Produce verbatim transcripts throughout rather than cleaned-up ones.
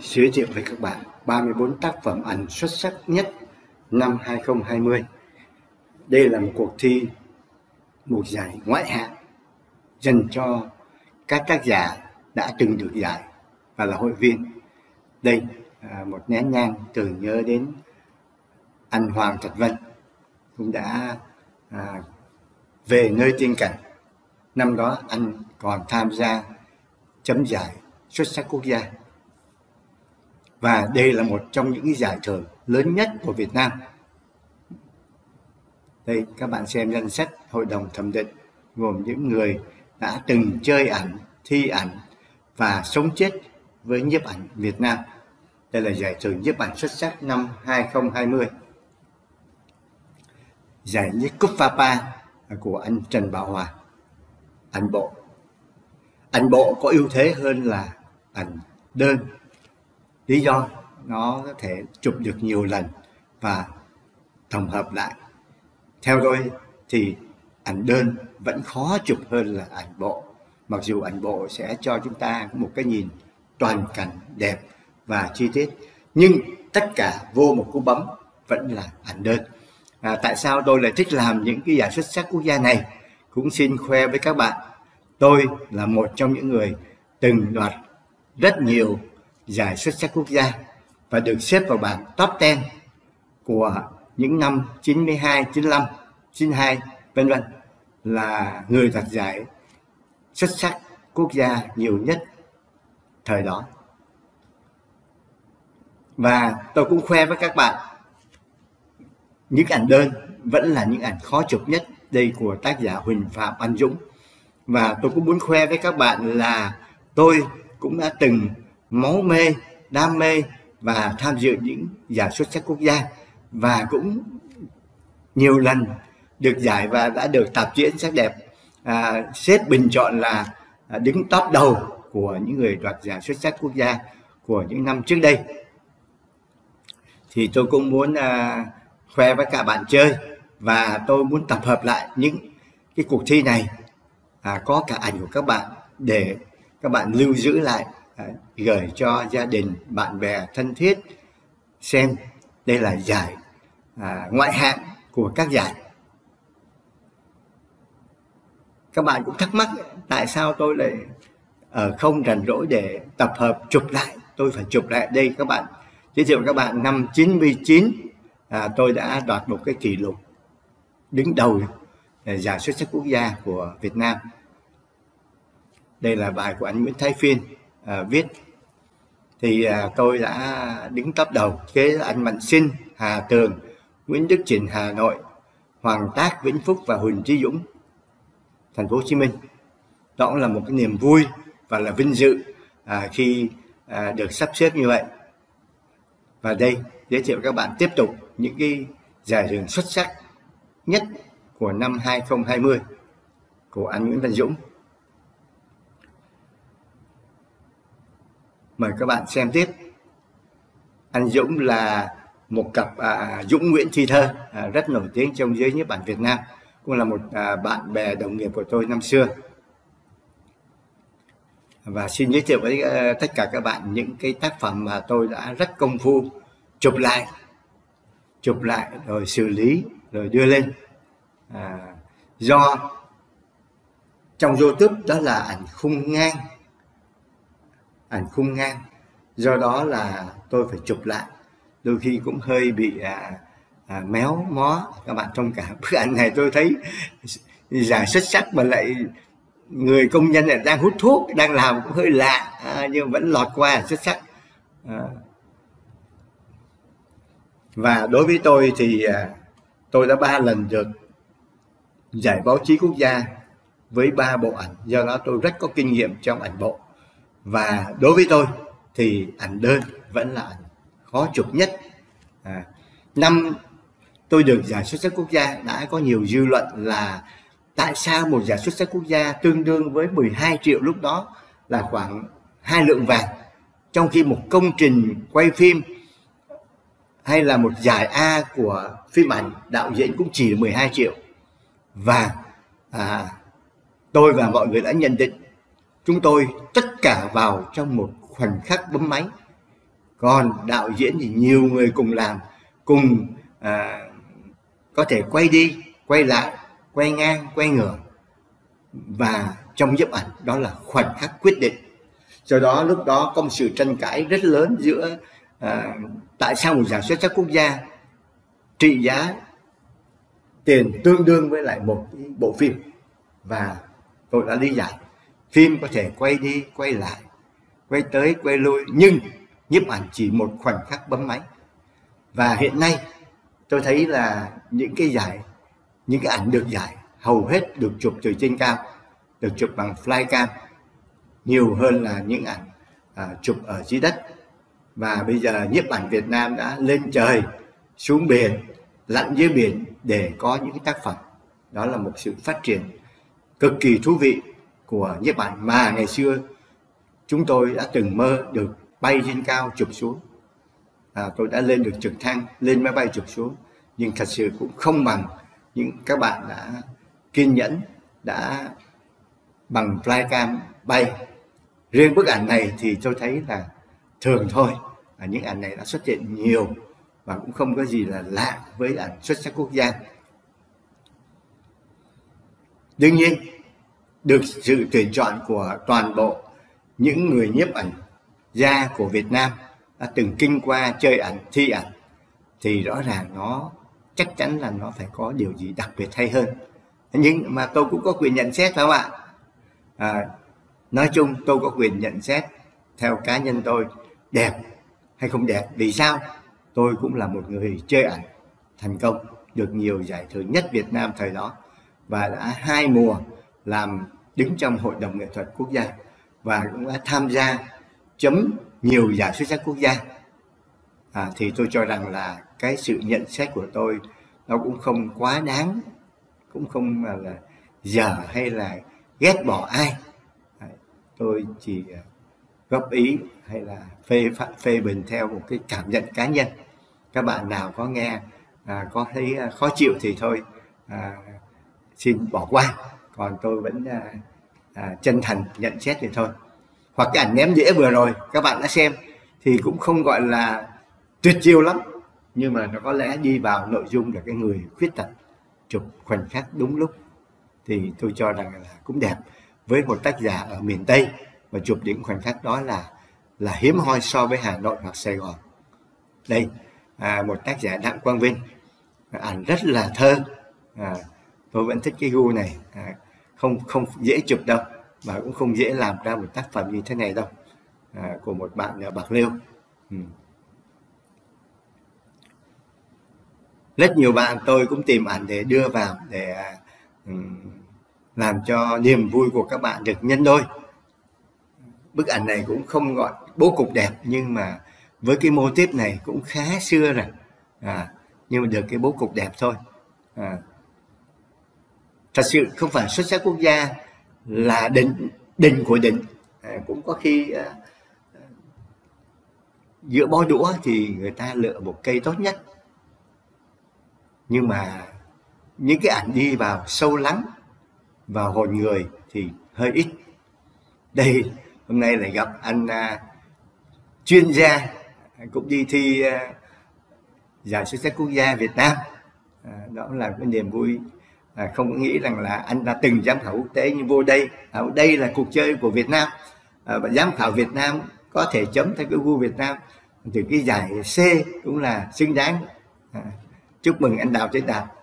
giới thiệu với các bạn ba mươi tư tác phẩm ảnh xuất sắc nhất năm hai không hai không. Đây là một cuộc thi, một giải ngoại hạng dành cho các tác giả đã từng được giải và là hội viên. Đây à, một nén nhang tưởng nhớ đến anh Hoàng Thạch Vân cũng đã à, về nơi tiên cảnh. Năm đó anh còn tham gia chấm giải xuất sắc quốc gia. Và đây là một trong những giải thưởng lớn nhất của Việt Nam. Đây các bạn xem danh sách hội đồng thẩm định gồm những người đã từng chơi ảnh, thi ảnh và sống chết với nhiếp ảnh Việt Nam. Đây là giải thưởng nhiếp ảnh xuất sắc năm hai không hai không. Giải nhất cúp Papa của anh Trần Bảo Hòa. Ảnh bộ. Ảnh bộ có ưu thế hơn là ảnh đơn. Lý do nó có thể chụp được nhiều lần và tổng hợp lại. Theo tôi thì ảnh đơn vẫn khó chụp hơn là ảnh bộ. Mặc dù ảnh bộ sẽ cho chúng ta một cái nhìn toàn cảnh đẹp và chi tiết, nhưng tất cả vô một cú bấm vẫn là ảnh đơn. À, tại sao tôi lại thích làm những cái giải xuất sắc quốc gia này? Cũng xin khoe với các bạn, tôi là một trong những người từng đoạt rất nhiều giải xuất sắc quốc gia và được xếp vào bảng top mười của những năm chín mươi hai, chín mươi lăm, chín mươi hai vân vân, là người đoạt giải xuất sắc quốc gia nhiều nhất thời đó. Và tôi cũng khoe với các bạn, những ảnh đơn vẫn là những ảnh khó chụp nhất. Đây của tác giả Huỳnh Phạm Anh Dũng. Và tôi cũng muốn khoe với các bạn là tôi cũng đã từng máu mê, đam mê và tham dự những giải xuất sắc quốc gia, và cũng nhiều lần được giải và đã được tạp chí Ánh Sắc Đẹp à, xếp bình chọn là à, đứng top đầu của những người đoạt giải xuất sắc quốc gia của những năm trước đây. Thì tôi cũng muốn à, khoe với các bạn chơi, và tôi muốn tập hợp lại những cái cuộc thi này, à, có cả ảnh của các bạn để các bạn lưu giữ lại, à, gửi cho gia đình, bạn bè thân thiết xem. Đây là giải à, ngoại hạng của các giải. Các bạn cũng thắc mắc tại sao tôi lại ở không rảnh rỗi để tập hợp chụp lại. Tôi phải chụp lại. Đây các bạn, giới thiệu các bạn, năm chín mươi chín à, tôi đã đoạt một cái kỷ lục đứng đầu giải xuất sắc quốc gia của Việt Nam. Đây là bài của anh Nguyễn Thái Phiên à, viết. Thì à, tôi đã đứng top đầu, kế là anh Mạnh Sinh, Hà Tường, Nguyễn Đức Chỉnh Hà Nội, Hoàng Tác Vĩnh Phúc và Huỳnh Trí Dũng Thành phố Hồ Chí Minh. Đó cũng là một cái niềm vui và là vinh dự à, khi à, được sắp xếp như vậy. Và đây giới thiệu các bạn tiếp tục những cái giải thưởng xuất sắc nhất của năm hai không hai không của anh Nguyễn Văn Dũng. Mời các bạn xem tiếp. Anh Dũng là một cặp à, Dũng Nguyễn Thi Thơ à, rất nổi tiếng trong giới nhiếp ảnh Việt Nam, cũng là một à, bạn bè đồng nghiệp của tôi năm xưa. Và xin giới thiệu với uh, tất cả các bạn những cái tác phẩm mà tôi đã rất công phu chụp lại, chụp lại rồi xử lý rồi đưa lên. À, do trong YouTube đó là ảnh khung ngang, ảnh khung ngang, do đó là tôi phải chụp lại, đôi khi cũng hơi bị à, à, méo mó. Các bạn thông cảm, bức ảnh này tôi thấy giải xuất sắc mà lại người công nhân này đang hút thuốc, đang làm cũng hơi lạ, à, nhưng vẫn lọt qua xuất sắc. À. Và đối với tôi thì à, tôi đã ba lần được giải báo chí quốc gia với ba bộ ảnh, do đó tôi rất có kinh nghiệm trong ảnh bộ. Và đối với tôi thì ảnh đơn vẫn là ảnh khó chụp nhất. À, năm tôi được giải xuất sắc quốc gia đã có nhiều dư luận là tại sao một giải xuất sắc quốc gia tương đương với mười hai triệu, lúc đó là khoảng hai lượng vàng, trong khi một công trình quay phim hay là một giải A của phim ảnh đạo diễn cũng chỉ là mười hai triệu. Và à, tôi và mọi người đã nhận định chúng tôi tất cả vào trong một khoảnh khắc bấm máy Còn đạo diễn thì nhiều người cùng làm, cùng à, có thể quay đi quay lại, quay ngang quay ngửa, và trong nhiếp ảnh đó là khoảnh khắc quyết định. Do đó lúc đó có một sự tranh cãi rất lớn giữa à, tại sao một giải xuất sắc quốc gia trị giá tiền tương đương với lại một bộ phim. Và tôi đã lý giải, phim có thể quay đi quay lại, quay tới quay lui, nhưng nhiếp ảnh chỉ một khoảnh khắc bấm máy. Và hiện nay tôi thấy là những cái giải, những cái ảnh được giải hầu hết được chụp từ trên cao, được chụp bằng flycam nhiều hơn là những ảnh à, chụp ở dưới đất. Và bây giờ nhiếp ảnh Việt Nam đã lên trời xuống biển, lặn dưới biển để có những tác phẩm. Đó là một sự phát triển cực kỳ thú vị của nhiếp ảnh mà ngày xưa chúng tôi đã từng mơ được bay trên cao chụp xuống. À, tôi đã lên được trực thăng, lên máy bay chụp xuống, nhưng thật sự cũng không bằng những các bạn đã kiên nhẫn, đã bằng flycam bay. Riêng bức ảnh này thì tôi thấy là thường thôi, à, những ảnh này đã xuất hiện nhiều và cũng không có gì là lạ với ảnh xuất sắc quốc gia. Đương nhiên, được sự tuyển chọn của toàn bộ những người nhiếp ảnh gia của Việt Nam đã từng kinh qua chơi ảnh, thi ảnh, thì rõ ràng nó chắc chắn là nó phải có điều gì đặc biệt hay hơn. Nhưng mà tôi cũng có quyền nhận xét, phải không ạ? À, nói chung tôi có quyền nhận xét theo cá nhân tôi, đẹp hay không đẹp. Vì sao? Tôi cũng là một người chơi ảnh thành công, được nhiều giải thưởng nhất Việt Nam thời đó, và đã hai mùa làm đứng trong Hội đồng Nghệ thuật Quốc gia, và cũng đã tham gia chấm nhiều giải xuất sắc quốc gia. À, thì tôi cho rằng là cái sự nhận xét của tôi nó cũng không quá đáng, cũng không là, là dở hay là ghét bỏ ai. À, tôi chỉ góp ý hay là phê phê bình theo một cái cảm nhận cá nhân. Các bạn nào có nghe à, có thấy khó chịu thì thôi à, xin bỏ qua, còn tôi vẫn à, à, chân thành nhận xét thì thôi. Hoặc cái ảnh ném đĩa vừa rồi các bạn đã xem thì cũng không gọi là tuyệt chiêu lắm, nhưng mà nó có lẽ đi vào nội dung là cái người khuyết tật chụp khoảnh khắc đúng lúc, thì tôi cho rằng là cũng đẹp. Với một tác giả ở miền Tây và chụp những khoảnh khắc đó là là hiếm hoi so với Hà Nội hoặc Sài Gòn. Đây à, một tác giả Đặng Quang Vinh, ảnh rất là thơ. À, tôi vẫn thích cái gu này, à, không không dễ chụp đâu, và cũng không dễ làm ra một tác phẩm như thế này đâu, à, của một bạn ở Bạc Liêu. Ừ. Rất nhiều bạn tôi cũng tìm ảnh để đưa vào để um, làm cho niềm vui của các bạn được nhân đôi. Bức ảnh này cũng không gọi bố cục đẹp, nhưng mà với cái mô típ này cũng khá xưa rồi, à, nhưng mà được cái bố cục đẹp thôi. À, thật sự không phải xuất sắc quốc gia là đỉnh đỉnh của đỉnh, à, cũng có khi à, giữa bó đũa thì người ta lựa một cây tốt nhất, nhưng mà những cái ảnh đi vào sâu lắng vào hồn người thì hơi ít. Đây hôm nay lại gặp anh à, chuyên gia cũng đi thi à, giải xuất sắc quốc gia Việt Nam, à, đó là cái niềm vui. À, không nghĩ rằng là anh đã từng giám khảo quốc tế, nhưng vô đây à, đây là cuộc chơi của Việt Nam, à, và giám khảo Việt Nam có thể chấm theo cái gu Việt Nam, thì cái giải C cũng là xứng đáng. À, chúc mừng anh Đào Tiến Đạt.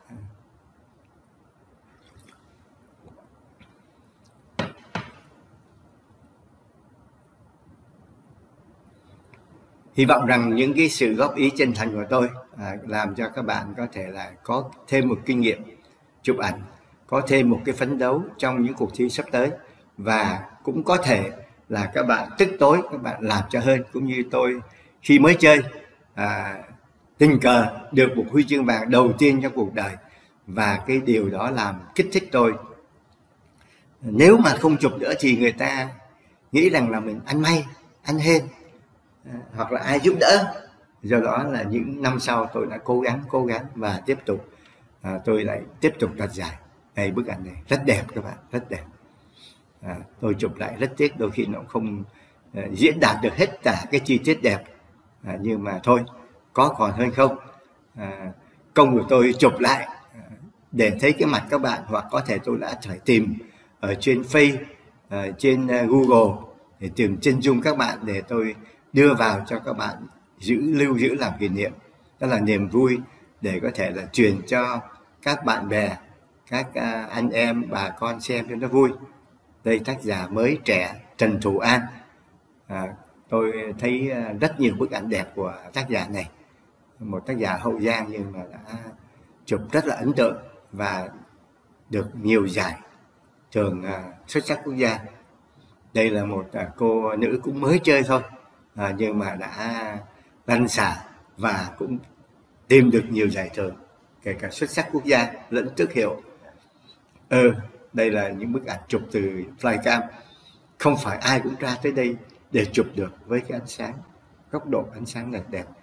Hy vọng rằng những cái sự góp ý chân thành của tôi à, làm cho các bạn có thể là có thêm một kinh nghiệm chụp ảnh, có thêm một cái phấn đấu trong những cuộc thi sắp tới, và cũng có thể là các bạn tức tối các bạn làm cho hơn, cũng như tôi khi mới chơi à, tình cờ được một huy chương vàng đầu tiên trong cuộc đời, và cái điều đó làm kích thích tôi. Nếu mà không chụp nữa thì người ta nghĩ rằng là mình ăn may, ăn hên, hoặc là ai giúp đỡ. Do đó là những năm sau tôi đã cố gắng cố gắng và tiếp tục à, tôi lại tiếp tục đoạt giải. Đây, bức ảnh này rất đẹp các bạn, rất đẹp. À, tôi chụp lại rất tiếc, đôi khi nó không uh, diễn đạt được hết cả cái chi tiết đẹp à, nhưng mà thôi, có còn hơn không. À, công của tôi chụp lại để thấy cái mặt các bạn, hoặc có thể tôi đã phải tìm ở trên Face, ở trên Google để tìm chân dung các bạn để tôi đưa vào cho các bạn giữ lưu giữ làm kỷ niệm. Đó là niềm vui để có thể là truyền cho các bạn bè, các uh, anh em bà con xem cho nó vui. Đây tác giả mới trẻ Trần Thủ An. À, tôi thấy uh, rất nhiều bức ảnh đẹp của tác giả này, một tác giả Hậu Giang nhưng mà đã chụp rất là ấn tượng và được nhiều giải thưởng uh, xuất sắc quốc gia. Đây là một uh, cô nữ cũng mới chơi thôi, à, nhưng mà đã lăn xả và cũng tìm được nhiều giải thưởng, kể cả xuất sắc quốc gia lẫn tước hiệu. Ừ, đây là những bức ảnh chụp từ flycam. Không phải ai cũng ra tới đây để chụp được với cái ánh sáng, góc độ ánh sáng đẹp đẹp.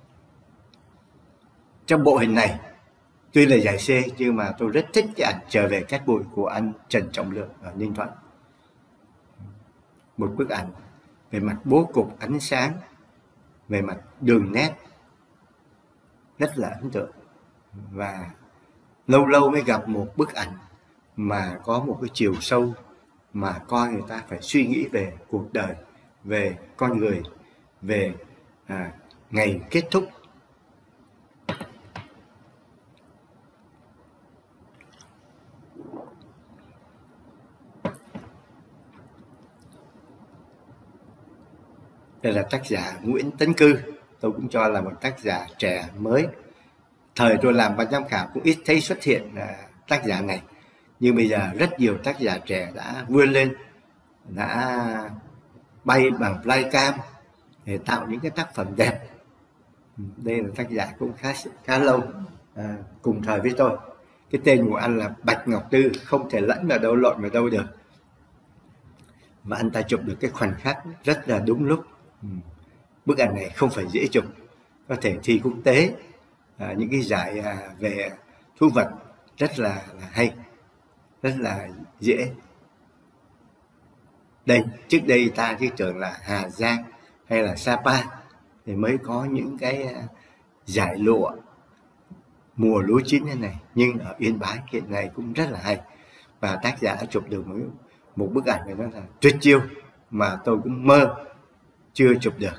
Trong bộ hình này, tuy là giải C nhưng mà tôi rất thích cái ảnh Trở về cát bụi của anh Trần Trọng Lượng ở Ninh Thuận. Một bức ảnh về mặt bố cục ánh sáng, về mặt đường nét rất là ấn tượng. Và lâu lâu mới gặp một bức ảnh mà có một cái chiều sâu mà coi người ta phải suy nghĩ về cuộc đời, về con người, về à, ngày kết thúc. Đây là tác giả Nguyễn Tấn Cư, tôi cũng cho là một tác giả trẻ mới. Thời tôi làm ban giám khảo cũng ít thấy xuất hiện à, tác giả này, nhưng bây giờ rất nhiều tác giả trẻ đã vươn lên, đã bay bằng flycam để tạo những cái tác phẩm đẹp. Đây là tác giả cũng khá khá lâu à, cùng thời với tôi. Cái tên của anh là Bạch Ngọc Tư, không thể lẫn vào đâu lộn vào đâu được. Và anh ta chụp được cái khoảnh khắc rất là đúng lúc. Bức ảnh này không phải dễ chụp, có thể thi quốc tế, à, những cái giải à, về thú vật rất là, là hay, rất là dễ. Đây, trước đây ta cứ tưởng là Hà Giang hay là Sapa thì mới có những cái à, giải lụa mùa lúa chín như này, nhưng ở Yên Bái hiện nay cũng rất là hay. Và tác giả đã chụp được một, một bức ảnh này, nó là tuyệt chiêu mà tôi cũng mơ chưa chụp được.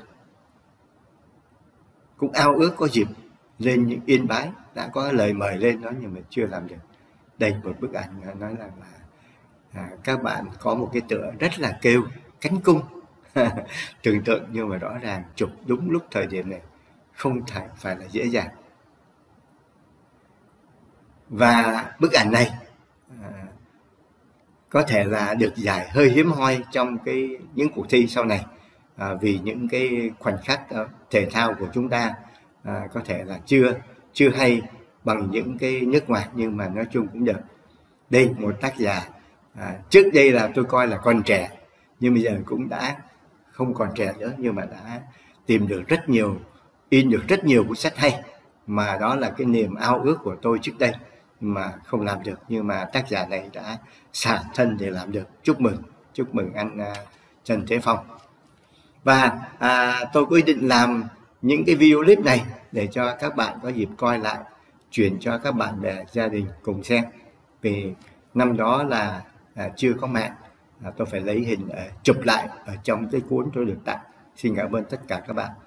Cũng ao ước có dịp lên những Yên Bái, đã có lời mời lên đó nhưng mà chưa làm được. Đây một bức ảnh nói rằng là à, các bạn có một cái tựa rất là kêu cánh cung tưởng tượng, nhưng mà rõ ràng chụp đúng lúc thời điểm này không phải phải là dễ dàng. Và bức ảnh này à, có thể là được giải hơi hiếm hoi trong cái những cuộc thi sau này, à, vì những cái khoảnh khắc uh, thể thao của chúng ta à, có thể là chưa chưa hay bằng những cái nước ngoài, nhưng mà nói chung cũng được. Đây một tác giả à, trước đây là tôi coi là còn trẻ, nhưng bây giờ cũng đã không còn trẻ nữa, nhưng mà đã tìm được rất nhiều, in được rất nhiều cuốn sách hay, mà đó là cái niềm ao ước của tôi trước đây mà không làm được, nhưng mà tác giả này đã xả thân để làm được. Chúc mừng, chúc mừng anh uh, Trần Thế Phong. Và à, tôi quyết định làm những cái video clip này để cho các bạn có dịp coi lại, chuyển cho các bạn bè gia đình cùng xem. Vì năm đó là à, chưa có mạng, à, tôi phải lấy hình à, chụp lại ở trong cái cuốn tôi được tặng. Xin cảm ơn tất cả các bạn.